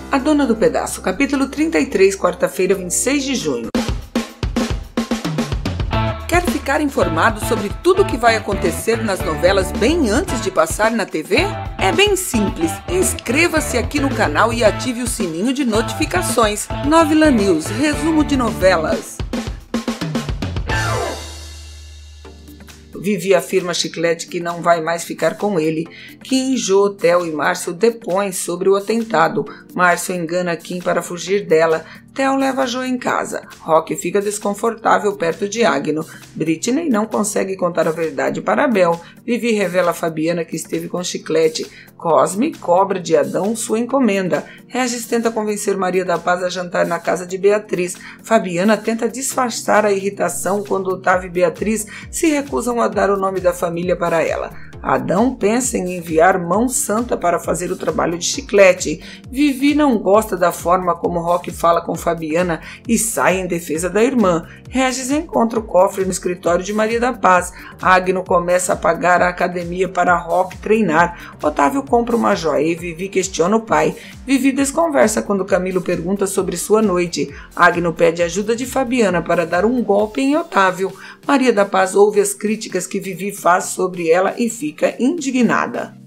A Dona do Pedaço, capítulo 33, quarta-feira, 26 de junho. Quer ficar informado sobre tudo o que vai acontecer nas novelas bem antes de passar na TV? É bem simples. Inscreva-se aqui no canal e ative o sininho de notificações. Novela News, resumo de novelas. Vivi afirma a Chiclete que não vai mais ficar com ele. Kim, Jo, Theo e Márcio depõem sobre o atentado. Márcio engana Kim para fugir dela. Theo leva Jo em casa. Rock fica desconfortável perto de Agno. Britney não consegue contar a verdade para Bel. Vivi revela a Fabiana que esteve com Chiclete. Cosme cobra de Adão sua encomenda. Regis tenta convencer Maria da Paz a jantar na casa de Beatriz. Fabiana tenta disfarçar a irritação quando Otávio e Beatriz se recusam a dar o nome da família para ela. Adão pensa em enviar Mão Santa para fazer o trabalho de Chiclete. Vivi não gosta da forma como Rock fala com Fabiana e sai em defesa da irmã. Regis encontra o cofre no escritório de Maria da Paz. Agno começa a pagar a academia para Rock treinar. Otávio compra uma joia e Vivi questiona o pai. Vivi desconversa quando Camilo pergunta sobre sua noite. Agno pede ajuda de Fabiana para dar um golpe em Otávio. Maria da Paz ouve as críticas que Vivi faz sobre ela e fica indignada.